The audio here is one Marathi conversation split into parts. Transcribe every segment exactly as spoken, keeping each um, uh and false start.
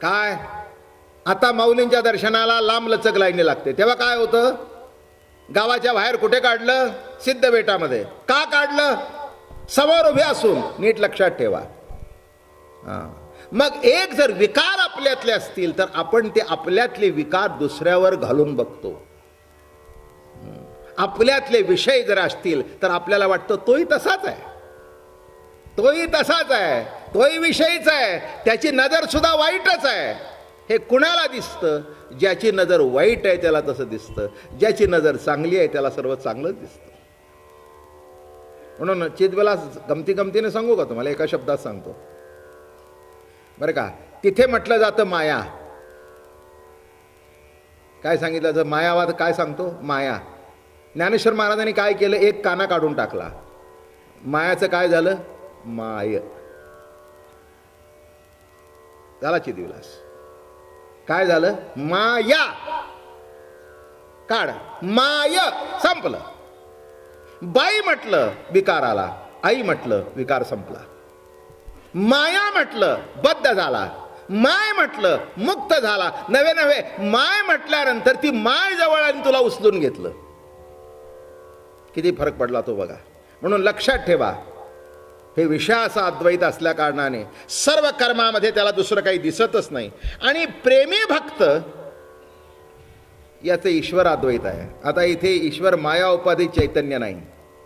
काय आता माऊलींच्या दर्शनाला लांब लचक लाईनी लागते, तेव्हा काय होतं, गावाच्या बाहेर कुठे काढलं, सिद्ध बेटामध्ये. का काढलं, समोर उभे असून. नीट लक्षात ठेवा. हां, मग एक जर विकार आपल्यातले असतील तर आपण ते आपल्यातले विकार दुसऱ्यावर घालून बघतो. आपल्यातले विषय जर असतील तर आपल्याला वाटतं तोही तसाच आहे, तोही तसाच आहे, तोही विषयीच आहे, त्याची नजर सुद्धा वाईटच आहे. हे कुणाला दिसतं, ज्याची नजर वाईट आहे त्याला तसं दिसतं, ज्याची नजर चांगली आहे त्याला सर्व चांगलंच दिसतं. म्हणून चितवेला गमती गमतीने सांगू का तुम्हाला, एका शब्दात सांगतो बरं का. तिथे म्हटलं जातं माया. काय सांगितलं जातं, मायावाद काय सांगतो, माया. ज्ञानेश्वर महाराजांनी काय केलं, एक काना काढून टाकला. मायाचं काय झालं, माय झाला. चितविलास काय झालं, माया काढ, माय संपलं. बाई म्हटलं विकार आला, आई म्हटलं विकार संपला. माया म्हटलं बद्ध झाला, माय म्हटलं मुक्त झाला. नवे नवे माय म्हटल्यानंतर ती माय जवळ आणि तुला उचलून घेतलं. किती फरक पडला तो बघा. म्हणून लक्षात ठेवा, हे विषयाचा अद्वैत असल्या कारणाने सर्व कर्मामध्ये त्याला दुसरं काही दिसतच नाही. आणि प्रेमी भक्त याचे ईश्वर अद्वैत आहे. आता इथे ईश्वर माया उपाधी चैतन्य नाही,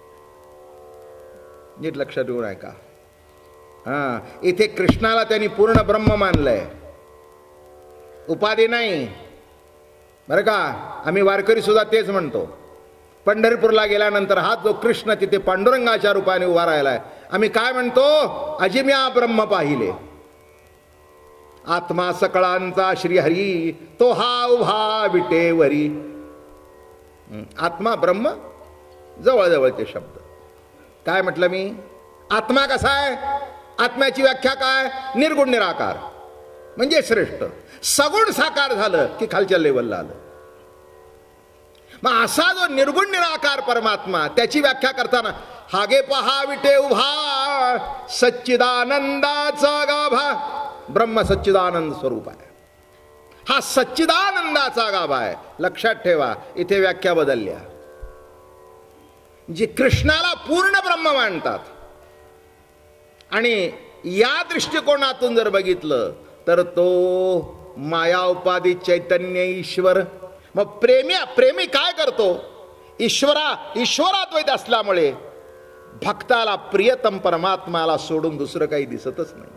नीट लक्षात ठेवून ऐका. हा, इथे कृष्णाला त्यांनी पूर्ण ब्रह्म मानलंय, उपाधी नाही बरं का. आम्ही वारकरी सुद्धा तेच म्हणतो. पंढरपूरला गेल्यानंतर हा जो कृष्ण तिथे पांडुरंगाच्या रूपाने उभा राहिलाय, आम्ही काय म्हणतो, अजिम्या ब्रह्म पाहिले. आत्मा सकळांचा श्रीहरी तो हा उभा विटेवरी. आत्मा ब्रह्म जवळजवळचे शब्द. काय म्हटलं मी, आत्मा कसा आहे, आत्म्याची व्याख्या काय, निर्गुण निराकार म्हणजे श्रेष्ठ. सगुण साकार झालं की खालच्या लेवलला आलं. मग असा जो निर्गुण निराकार परमात्मा, त्याची व्याख्या करताना हागे पहा विटे उभा सच्चिदानंदाचा गाभा. ब्रह्म सच्चिदानंद स्वरूप आहे, हा सच्चिदानंदाचा गाभा आहे. लक्षात ठेवा, इथे व्याख्या बदलल्या. जी कृष्णाला पूर्ण ब्रह्म मानतात आणि या दृष्टिकोनातून जर बघितलं तर तो माया उपाधी चैतन्य ईश्वर. मग प्रेमी प्रेमी काय करतो, ईश्वरा ईश्वराद्वैत असल्यामुळे भक्ताला प्रियतम परमात्माला सोडून दुसरं काही दिसतच नाही.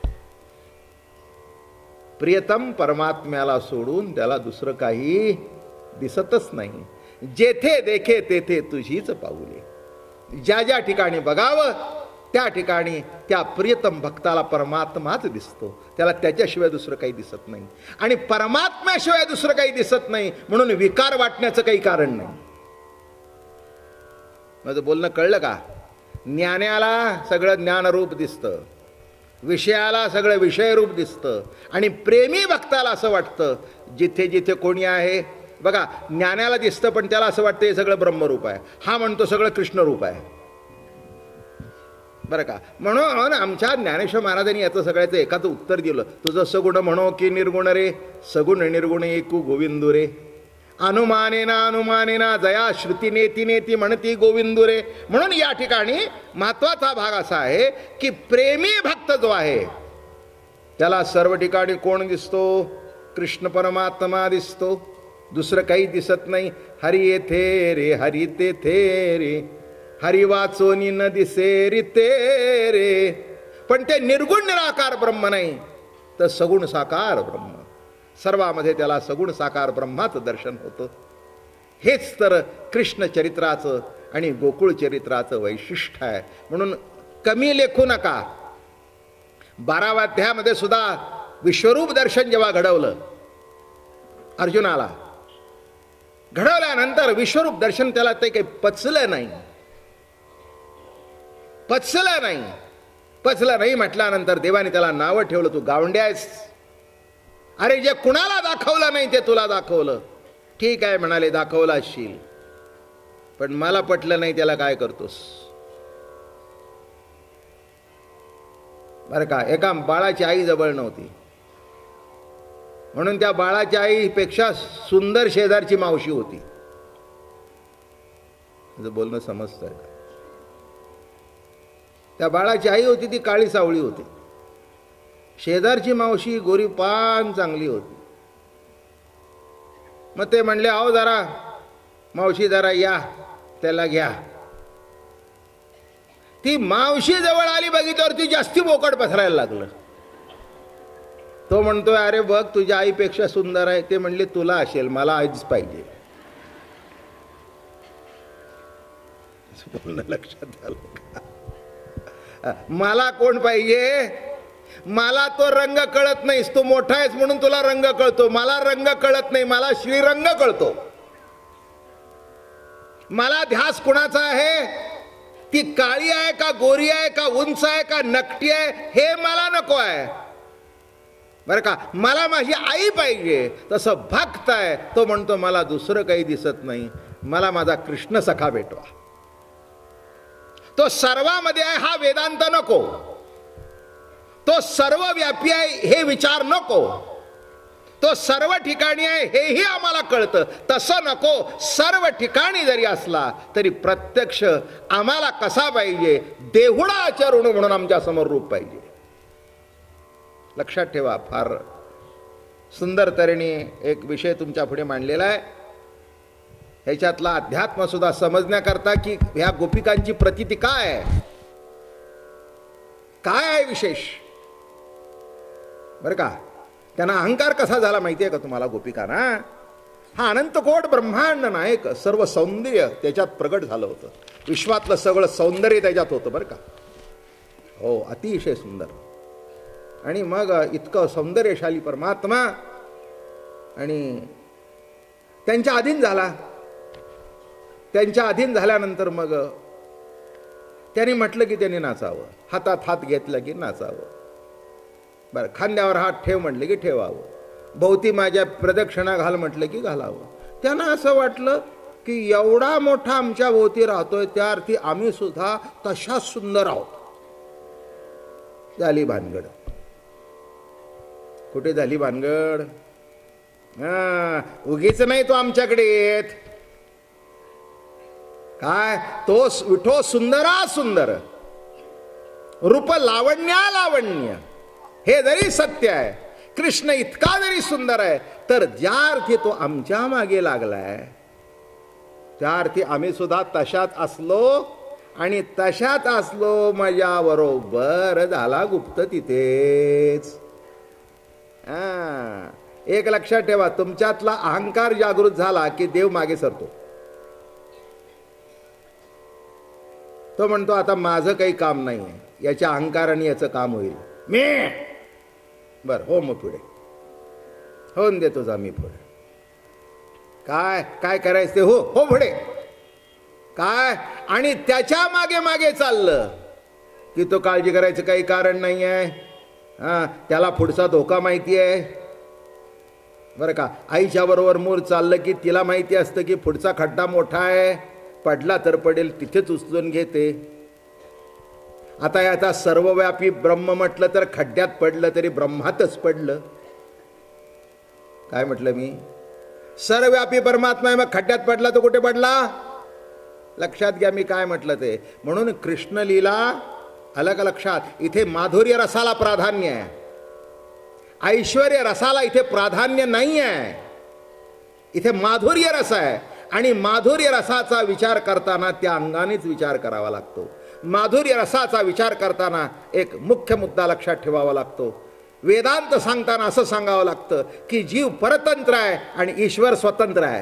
प्रियतम परमात्म्याला सोडून त्याला दुसरं काही दिसतच नाही. जेथे देखे तेथे तुझीच पाऊले. ज्या ज्या ठिकाणी बघावं त्या ठिकाणी त्या प्रियतम भक्ताला परमात्माच दिसतो, त्याला त्याच्याशिवाय दुसरं काही दिसत नाही. आणि परमात्म्याशिवाय दुसरं काही दिसत नाही म्हणून विकार वाटण्याचं काही कारण नाही. माझं बोलणं कळलं का. ज्ञानाला सगळं ज्ञानरूप दिसतं, विषयाला सगळं विषयरूप दिसतं, आणि प्रेमी भक्ताला असं वाटतं जिथे जिथे कोणी आहे बघा, ज्ञानाला दिसतं पण त्याला असं वाटतं हे सगळं ब्रह्मरूप आहे, हा म्हणतो सगळं कृष्णरूप आहे बरं का. म्हणून आमच्या ज्ञानेश्वर महाराजांनी याचं सगळ्याचं एकाचं उत्तर दिलं. तुझं सगुण म्हणो की निर्गुण रे, सगुण निर्गुण एकू गोविंदू रे. अनुमानेना अनुमानेना जया श्रुती नेती नेती म्हणती गोविंदू रे. म्हणून या ठिकाणी महत्वाचा भाग असा आहे की प्रेमी भक्त जो आहे त्याला सर्व ठिकाणी कोण दिसतो, कृष्ण परमात्मा दिसतो, दुसरं काही दिसत नाही. हरी येथे रे हरी तेथे रे, हरी वाचोनी न दिसे रिते रे. पण ते निर्गुण निराकार ब्रह्म नाही तर सगुण साकार ब्रह्म. सर्वामध्ये त्याला सगुण साकार ब्रह्माचं दर्शन होतं. हेच तर कृष्ण चरित्राचं आणि गोकुळ चरित्राचं वैशिष्ट्य आहे. म्हणून कमी लेखू नका. बाराव्या अध्यायामध्ये सुद्धा विश्वरूप दर्शन जेव्हा घडवलं अर्जुनाला, घडवल्यानंतर विश्वरूप दर्शन त्याला ते काही पचलं नाही, पचलं नाही. पचलं नाही म्हटल्यानंतर देवाने त्याला नावं ठेवलं, तू गावंड्यास. अरे जे कुणाला दाखवलं नाही ते तुला दाखवलं. ठीक आहे म्हणाले, दाखवला असशील, पण मला पटलं नाही त्याला काय करतोस. बरं का, एका बाळाची आई जवळ नव्हती. म्हणून त्या बाळाच्या आईपेक्षा सुंदर शेजारची मावशी होती. तुझं बोलणं समजतंय का? त्या बाळाची आई होती ती काळी सावळी होती. शेजारची मावशी गोरी पान चांगली होती. मग ते म्हणले, आहो जरा मावशी जरा या, त्याला घ्या. ती मावशी जवळ आली, बघितल्यावर ती जास्ती बोकड पसरायला लागलं. तो म्हणतोय, अरे बघ तुझ्या आईपेक्षा सुंदर आहे. ते म्हणले, तुला असेल, मला आईच पाहिजे. लक्षात आलं का? मला कोण पाहिजे? मला तो रंग कळत नाहीस, तू मोठा आहेस म्हणून तुला रंग कळतो. मला रंग कळत नाही, मला श्रीरंग कळतो. मला ध्यास कुणाचा आहे? ती काळी आहे का गोरी आहे का उंच आहे का नकटी आहे हे मला नको आहे, बरं का. मला माझी आई पाहिजे. तसं भक्त आहे तो म्हणतो, मला दुसरं काही दिसत नाही, मला माझा कृष्ण सखा भेटवा. तो सर्वामध्ये आहे हा वेदांत नको. तो सर्वव्यापी आहे हे विचार नको. तो सर्व ठिकाणी आहे हेही आम्हाला कळतं, तसं नको. सर्व ठिकाणी जरी असला तरी प्रत्यक्ष आम्हाला कसा पाहिजे? देहुडा आचरण म्हणून आमच्या समोर रूप पाहिजे. लक्षात ठेवा. फार सुंदर तऱ्हेने एक विषय तुमच्या पुढे मांडलेला आहे. ह्याच्यातला अध्यात्म सुद्धा समजण्याकरता की ह्या गोपिकांची प्रतीती काय आहे, काय आहे विशेष, बरं का. त्यांना अहंकार कसा झाला माहिती आहे का तुम्हाला गोपिकांना? हा अनंतकोट ब्रह्मांड नायक सर्व सौंदर्य त्याच्यात प्रगट झालं होतं. विश्वातलं सगळं सौंदर्य त्याच्यात होतं बरं का. हो, अतिशय सुंदर. आणि मग इतकं सौंदर्यशाली परमात्मा आणि त्यांच्या अधीन झाला. त्यांच्या अधीन झाल्यानंतर मग त्यांनी म्हटलं की त्यांनी नाचावं. हातात हात घेतलं की नाचावं. बरं, खांद्यावर हात ठेव म्हटलं की ठेवावं. भोवती माझ्या प्रदक्षिणा घाल म्हटलं की घालावं. त्यांना असं वाटलं की एवढा मोठा आमच्या भोवती राहतोय त्या अर्थी आम्ही सुद्धा तशाच सुंदर आहोत. झाली भानगड. कुठे झाली भानगड? हा, उगीच नाही तो आमच्याकडे येत. काय तो विठो सुंदरा सुंदर, रूप लावण्या लावण्य, हे जरी सत्य आहे. कृष्ण इतका जरी सुंदर आहे तर ज्या अर्थी तो आमच्या मागे लागलाय त्या अर्थी आम्ही सुद्धा तशात असलो आणि तशात असलो माझ्या बरोबर झाला गुप्त तिथेच. हा, एक लक्षात ठेवा. तुमच्यातला अहंकार जागृत झाला की देव मागे सरतो. तो म्हणतो आता माझं काही काम नाही आहे, याच्या अहंकाराने याचं काम होईल. मी बर हो मग पुढे होऊन देतो जा मी पुढे. काय काय करायचं ते हो हो पुढे काय. आणि त्याच्या मागे मागे चाललं की तो काळजी करायचं काही कारण नाही आहे. हा, त्याला पुढचा धोका माहिती आहे बरं का. आईच्या बरोबर मूर चाललं की तिला माहिती असतं की पुढचा खड्डा मोठा आहे, पडला तर पडेल, तिथेच उचलून घेते. आता याचा सर्वव्यापी ब्रह्म म्हटलं तर खड्ड्यात पडलं तरी ब्रह्मातच पडलं. काय म्हटलं मी? सर्वव्यापी परमात्मा आहे, मग खड्ड्यात पडला तो कुठे पडला? लक्षात घ्या मी काय म्हटलं ते. म्हणून कृष्ण लीला आलं का लक्षात? इथे माधुर्य रसाला प्राधान्य आहे, ऐश्वर्य रसाला इथे प्राधान्य नाही आहे. इथे माधुर्य रस आहे आणि माधुर्य रसाचा विचार करताना त्या अंगानेच विचार करावा लागतो. माधुर्य रसाचा विचार करताना एक मुख्य मुद्दा लक्षात ठेवावा लागतो. वेदांत सांगताना असं सांगावं लागतं की जीव परतंत्र आहे आणि ईश्वर स्वतंत्र आहे.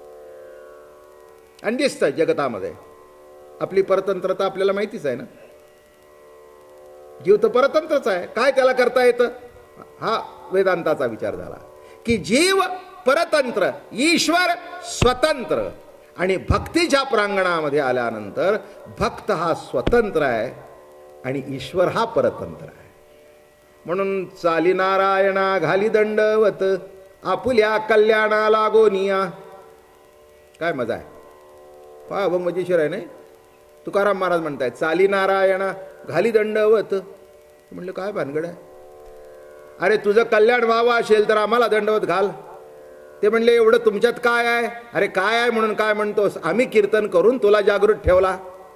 आणि दिसतं जगतामध्ये आपली परतंत्रता आपल्याला माहितीच आहे ना. जीव तर परतंत्रच आहे, काय त्याला करता येतं? हा वेदांताचा विचार झाला की जीव परतंत्र, ईश्वर स्वतंत्र. आणि भक्तीच्या प्रांगणामध्ये आल्यानंतर भक्त हा स्वतंत्र आहे आणि ईश्वर हा परतंत्र आहे. म्हणून चाली नारायणा घाली दंडवत आपुल्या कल्याणा लागोनिया. काय मजा आहे, पहा व मजेशीर आहे नाही. तुकाराम महाराज म्हणतायत चाली नारायणा घाली दंडवत. म्हणलं काय भानगड आहे? अरे तुझं कल्याण व्हावं असेल तर आम्हाला दंडवत घाल. ते म्हणले एवढं तुमच्यात काय आहे? अरे काय आहे म्हणून काय म्हणतोस? आम्ही कीर्तन करून तुला जागृत ठेवला.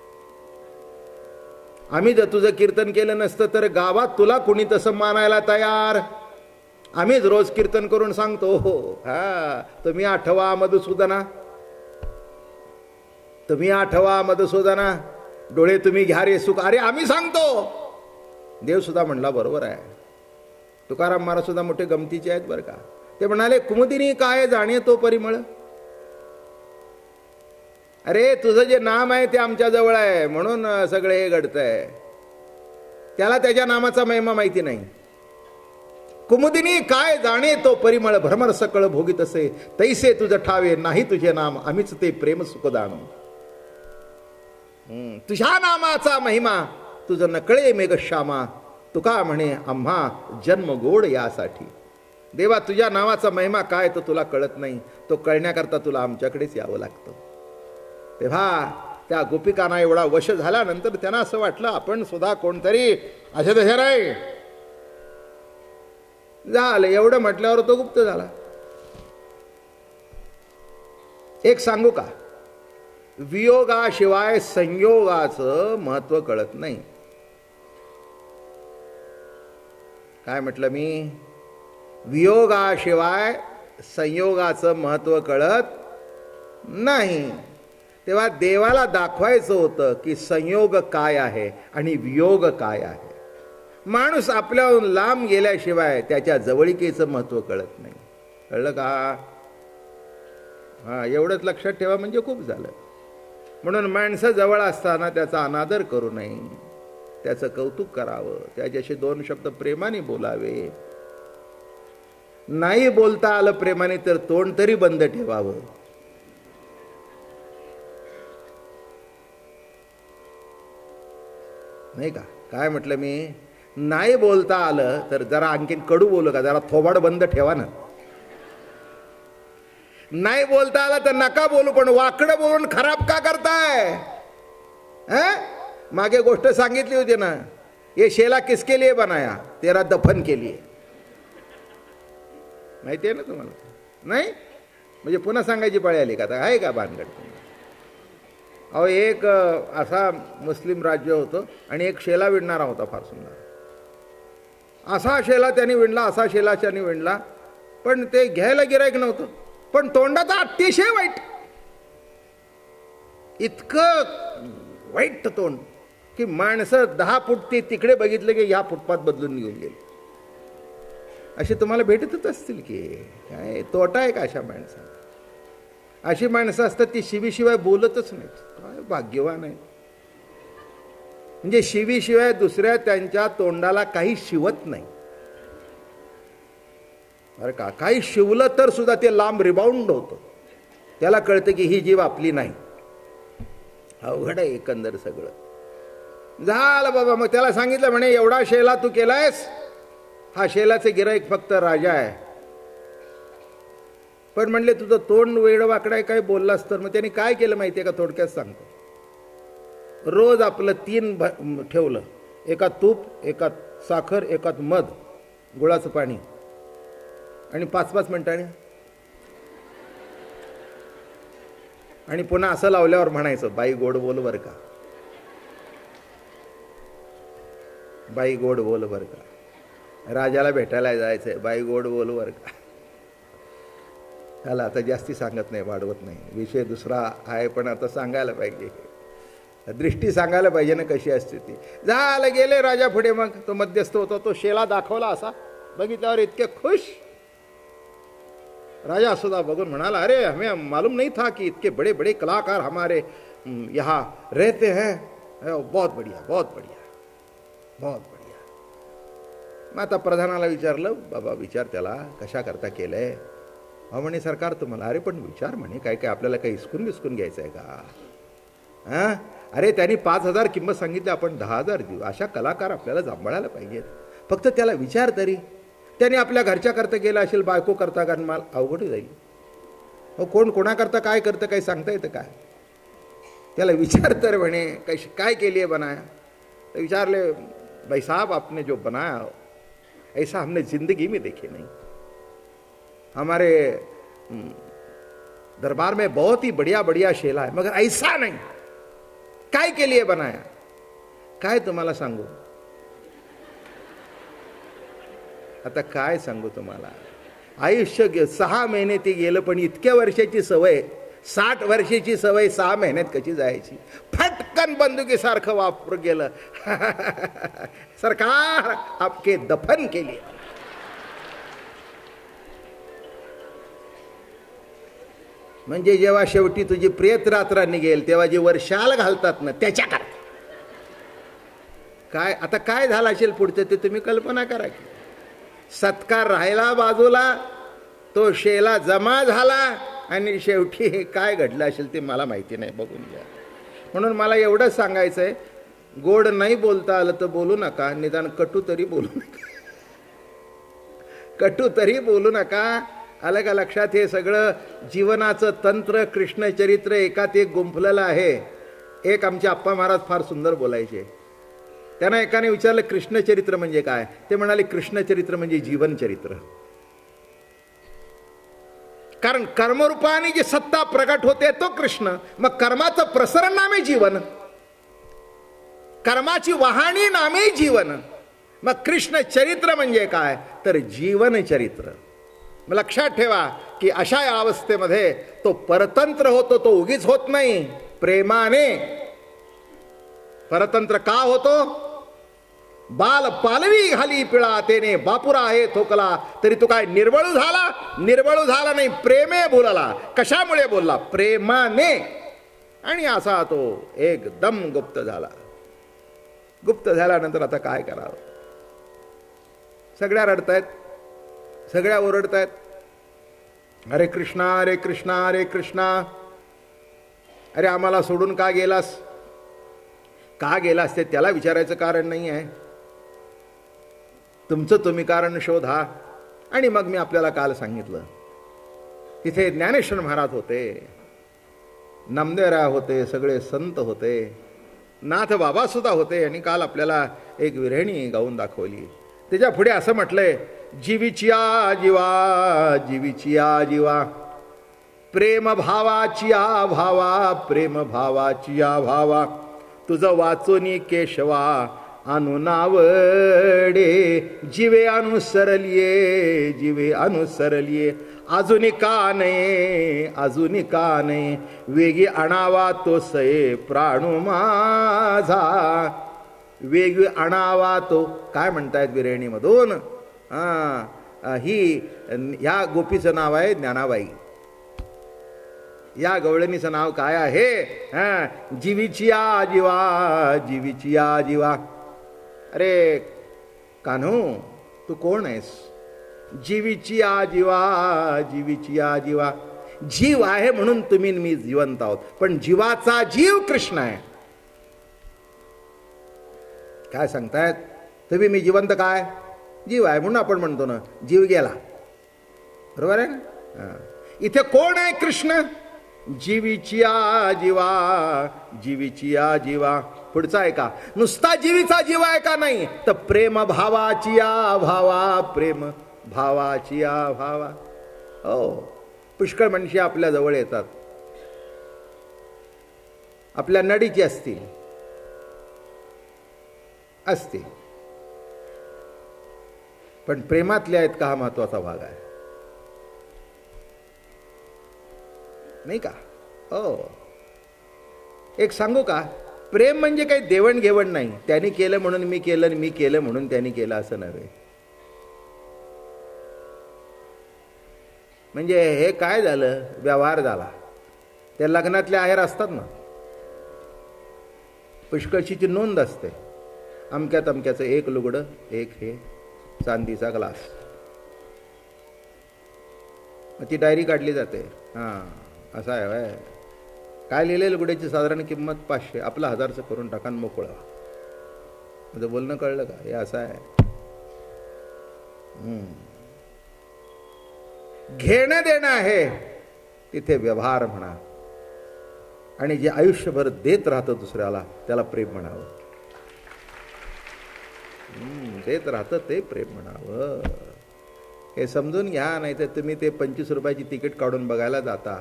आम्ही जर तुझं कीर्तन केलं नसतं तर गावात तुला कुणी तसं मानायला तयार. आम्हीच रोज कीर्तन करून सांगतो. हो हा तुम्ही आठवा मधुसूदना, तुम्ही आठवा मधुसूदना, डोळे तुम्ही घ्या रे सुख. अरे आम्ही सांगतो. देव सुद्धा म्हणला बरोबर आहे. तुकाराम महाराज सुद्धा मोठे गमतीचे आहेत बरं का. ते म्हणाले कुमुदिनी काय जाणे तो परिमळ. अरे तुझं जे नाम आहे ते आमच्या जवळ आहे म्हणून सगळे हे घडतंय. त्याला त्याच्या नामाचा महिमा माहिती नाही. कुमुदिनी काय जाणे तो परिमळ, भ्रमर सकळ भोगीत असे तैसे तुझं ठावे नाही तुझे नाम, आम्हीच ते प्रेम सुख जाणू. तुझ्या नामाचा महिमा तुझं नकळे मेघश्यामा, तुका म्हणे आम्हा जन्म गोड यासाठी. देवा तुझ्या नावाचा महिमा काय तो तुला कळत नाही. तो कळण्याकरता तुला आमच्याकडेच यावं लागतं. तेव्हा त्या गोपिकांना एवढा वश झाल्यानंतर त्यांना असं वाटलं आपण सुद्धा कोणतरी असे तसे नाही झालं. एवढं म्हटल्यावर तो गुप्त झाला. एक सांगू का, वियोगाशिवाय संयोगाचं महत्व कळत नाही. काय म्हटलं मी? वियोगाशिवाय संयोगाचं महत्व कळत नाही. तेव्हा देवाला दाखवायचं होतं की संयोग काय आहे आणि वियोग काय आहे. माणूस आपल्याहून लांब गेल्याशिवाय त्याच्या जवळिकेचं महत्व कळत नाही. कळलं का? हा एवढंच लक्षात ठेवा म्हणजे खूप झालं. म्हणून माणसं जवळ असताना त्याचा अनादर करू नये, त्याचं कौतुक करावं, त्याच्याशी दोन शब्द प्रेमाने बोलावे. नाही बोलता आलं प्रेमाने तर तोंड तरी बंद ठेवावं. नाही का? काय म्हटलं मी? नाही बोलता आलं तर जरा आणखीन कडू बोलू का? जरा थोबाड बंद ठेवा ना. नाही बोलता आलं तर नका बोलू, पण वाकडं बोलून खराब का करताय? मागे गोष्ट सांगितली होती ना, ये शेला किसके लिए बनाया, तेरा दफन के लिए. माहिती आहे ना तुम्हाला? नाही म्हणजे पुन्हा सांगायची पाळी आली का? आहे का भानगड? अहो एक असा मुस्लिम राज्य होतं आणि एक शेला विणणारा होता फार सुंदर. असा शेला त्यांनी विणला, असा शेला त्यांनी विणला, पण ते घ्यायला गिरायक नव्हतं. पण तोंडाचा अतिशय वाईट, इतकं वाईट तोंड की माणसं दहा फूट ते तिकडे बघितलं की ह्या फुटपाथ बदलून घेऊन गेले. असे तुम्हाला भेटतच असतील की. काय तोटा आहे का अशा माणसाला? अशी माणसं असतात ती शिवीशिवाय बोलतच नाहीत. काय भाग्यवान आहे. म्हणजे शिवीशिवाय दुसऱ्या त्यांच्या तोंडाला काही शिवत नाही बरं का. काही शिवलं तर सुद्धा ते लांब रिबाउंड होतं. त्याला कळतं की ही जीव आपली नाही. अवघड आहे एकंदर सगळं. झालं बाबा. मग त्याला सांगितलं म्हणे एवढा शेला तू केलायस, हा शेलाचे गिराईक फक्त राजा आहे. पण म्हणले तुझं तोंड वेडं वाकडं आहे, काय बोललास तर. मग त्यांनी काय केलं माहिती आहे का? थोडक्यात सांगतो. रोज आपलं तीन ठेवलं, एकात तूप, एकात साखर, एकात मध, गुळाचं पाणी, आणि पाच पाच मिनिटांनी, आणि पुन्हा असं लावल्यावर म्हणायचं बाई गोड बोल बर का, बाई गोड बोल बर का. राजाला भेटायला जायचंय, बाई गोड बोल बर का. त्याला आता जास्ती सांगत नाही, वाढवत नाही. विषय दुसरा आहे पण आता सांगायला पाहिजे, दृष्टी सांगायला पाहिजे ना कशी असते ती. झालं गेले राजा पुढे. मग तो मध्यस्थ होता, तो शेला दाखवला. असा बघितल्यावर इतके खुश. राजा सुद्धा बघून म्हणाला अरे हमें मालूम नहीं था कि इतके बड़े बड़े कलाकार हमारे यहाँ रहते हैं. बहुत बढ़िया, बहुत बढ़िया, बहुत बढ़िया. मग आता प्रधानाला विचारलं, बाबा विचार त्याला कशा करता केलंय. अहो म्हणे सरकार तुम्हाला. अरे पण विचार म्हणे, काय काय आपल्याला काही हिसकून बिस्कून घ्यायचं आहे का? हां अरे त्यांनी पाच हजार किंमत सांगितली, आपण दहा हजार देऊ. अशा कलाकार आपल्याला सांभाळायला पाहिजेत. फक्त त्याला विचार तरी. त्याने आपल्या घरच्या करता गेला असेल, बायको करता, कारण मला अवघड जाईल. हो कोण कोणाकरता काय करतं काही सांगता येतं काय? त्याला विचार तर म्हणे कशी काय केली आहे बनाया. तर विचारले भाई साहब आपने जो बनाया ऐसा हमने जिंदगी में देखे नहीं। हमारे दरबार में बहुत ही बढ़िया बढ़िया शेला है, मगर ऐसा नहीं। काय के लिए बनाया? काय तुम्हाला सांगू, आता काय सांगू तुम्हाला? आयुष्य गे सहा महिने ते गेलं, पण इतक्या वर्षाची सवय, साठ वर्षाची सवय सहा महिन्यात कशी जायची? फटकन बंदुकीसारखं वापर गेलं. सरकार आपके दफन के लिए. म्हणजे जेव्हा शेवटी तुझी प्रेत रात्र निघेल तेव्हा जे वर्षाला घालतात ना त्याच्याकरता काय. आता काय झालं असेल पुढचं ते तुम्ही कल्पना करा की. सत्कार राहिला बाजूला, तो शेला जमा झाला आणि शेवटी काय घडलं असेल ते मला माहिती नाही, बघून घ्या. म्हणून मला एवढं सांगायचंय, गोड नाही बोलता आलं तर बोलू नका, निदान कटू तरी बोलू नका. कटू तरी बोलू नका. आलं का लक्षात? हे सगळं जीवनाचं तंत्र, कृष्णचरित्र एकात एक गुंफलेलं आहे. एक आमचे आप्पा महाराज फार सुंदर बोलायचे. त्यांना एकाने विचारलं कृष्णचरित्र म्हणजे काय? ते म्हणाले कृष्णचरित्र म्हणजे जीवनचरित्र. कारण कर्मरूपाने जी सत्ता प्रगट होते तो कृष्ण, मग कर्माचं प्रसरण नामे जीवन, कर्माची वाहणी नामे जीवन. मग कृष्ण चरित्र म्हणजे काय? तर जीवन चरित्र. मग लक्षात ठेवा की अशा या अवस्थेमध्ये तो परतंत्र होतो, तो उगीच होत नाही, प्रेमाने. परतंत्र का होतो? बाल पालवी घाली पिळा तेने बापुरा आहे थोकला, तरी तो काय निर्बळू झाला? निर्बळू झाला नाही, प्रेमे बोलला. कशामुळे बोलला? प्रेमाने. आणि असा तो एकदम गुप्त झाला. गुप्त झाल्यानंतर आता काय करावं? सगळ्या रडतायत, सगळ्या ओरडतायत, अरे कृष्णा, अरे कृष्णा, अरे कृष्णा, अरे आम्हाला सोडून का गेलास? का गेलास ते त्याला विचारायचं कारण नाही आहे, तुमचं तुम्ही कारण शोधा. आणि मग मी आपल्याला काल सांगितलं, तिथे ज्ञानेश्वर महाराज होते, नामदेवराय होते, सगळे संत होते, नाथ बाबा सुद्धा होते. आणि काल आपल्याला एक विरहिणी गाऊन दाखवली. त्याच्या पुढे असं म्हटलंय, जीवीचिया जीवा, जीवीचिया जीवा, प्रेम भावाचिया भावा, प्रेम भावाचिया भावा, तुझं वाचोनी केशवा अनुनावडे, जीवे अनुसरलिये, जीवे अनुसरलिये, अजूनी का नये, अजूनी का नये, वेगी आणावा तो सये प्राणू माझा, वेगी आणावा तो. काय म्हणतायत विरहिणीमधून? हा, ही ह्या गोपीचं नाव आहे ज्ञानाबाई. या गवळणीचं नाव काय आहे? हा, जीवीचिया जीवा, जीवीचिया जीवा. अरे कान्हू, तू कोण आहेस? जीवीचिया जीवा, जीवीचिया जीवा. जीव आहे म्हणून तुम्ही मी जिवंत आहोत, पण जीवाचा जीव कृष्ण आहे. काय सांगतायत तुम्ही? मी जिवंत काय? जीव आहे म्हणून आपण म्हणतो ना, जीव गेला. बरोबर आहे ना? इथे कोण आहे? कृष्ण. जीवीचिया जीवा, जीवीचिया जीवा. पुढचा आहे का? नुसता जीवीचा जीव आहे का? नाही, तर प्रेम भावाचिया भावा, प्रेम भावाचिया भावा. हो, पुष्कळ मनुष्य आपल्या जवळ येतात, आपल्या नडीची असतील असते, पण प्रेमातले आहेत का? हा महत्वाचा भाग आहे, नाही का? हो. एक सांगू का? प्रेम म्हणजे काही देवणघेवण नाही. त्यांनी केलं म्हणून मी केलं, आणि मी केलं म्हणून त्यांनी केलं असं नव्हे. म्हणजे हे काय झालं? व्यवहार झाला. त्या लग्नातले आहेर असतात ना, पुष्कळशीची नोंद असते, अमक्या तमक्याचं एक लुगडं, एक हे चांदीचा ग्लास, मग ती डायरी काढली जाते. हां, असं आहे वय. काय लिहिलेलं? लुगड्याची साधारण किंमत पाचशे, आपला हजारचं करून टाका मोकळं. म्हणजे बोलणं कळलं का? हे असं आहे. घेणं देणं आहे, तिथे व्यवहार म्हणा. आणि जे आयुष्यभर देत राहतं दुसऱ्याला त्याला प्रेम म्हणावं. हम्म, देत राहतं ते प्रेम म्हणावं. हे समजून घ्या, नाही तर तुम्ही ते पंचवीस रुपयाची तिकीट काढून बघायला जाता.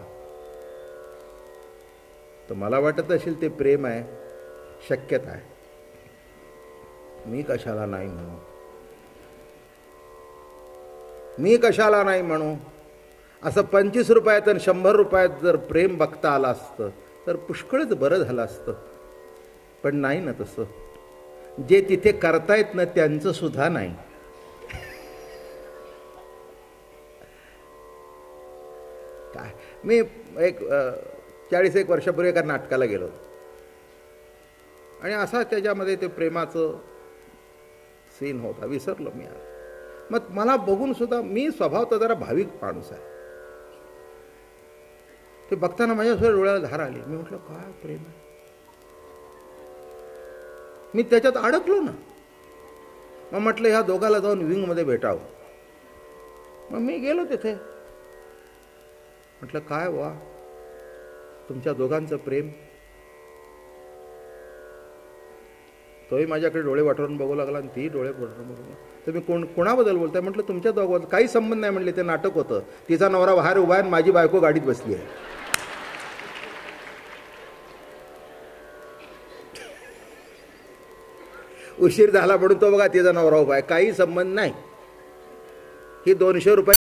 तर मला वाटत असेल ते प्रेम आहे, शक्यता आहे. मी कशाला नाही म्हणू, मी कशाला नाही म्हणू. असं पंचवीस रुपयात आणि शंभर रुपयात जर प्रेम बघता आलं असतं तर पुष्कळच बरं झालं असतं. पण नाही ना तसं. जे तिथे करतायत ना त्यांचं सुद्धा नाही. काय मी एक चाळीस एक वर्षापूर्वी एका नाटकाला गेलो आणि असा त्याच्यामध्ये ते प्रेमाचं सीन होता, विसरलो मी. मग मला बघून सुद्धा, मी स्वभावतः जरा भाविक माणूस आहे, ते बघताना माझ्यासोबत डोळ्याला धार आली. मी म्हटलं काय प्रेम आहे. मी त्याच्यात अडकलो ना. मग म्हटलं ह्या दोघाला जाऊन विंगमध्ये भेटावं. मग मी गेलो तिथे. म्हटलं काय वा तुमच्या दोघांचं प्रेम. तोही माझ्याकडे डोळे वाटरून बघू लागला आणि ती डोळे वाटरून बघू लागला. तुम्ही कोण कोणाबद्दल बोलताय. म्हटलं तुमच्या दोघांचं काही संबंध नाही. म्हणले ते नाटक होतं. तिचा नवरा बाहेर उभा आहे, माझी बायको गाडीत बसली आहे. उशीर झाला म्हणून तो बघा तिचा नवरा उभा आहे, काही संबंध नाही. ही दोनशे रुपये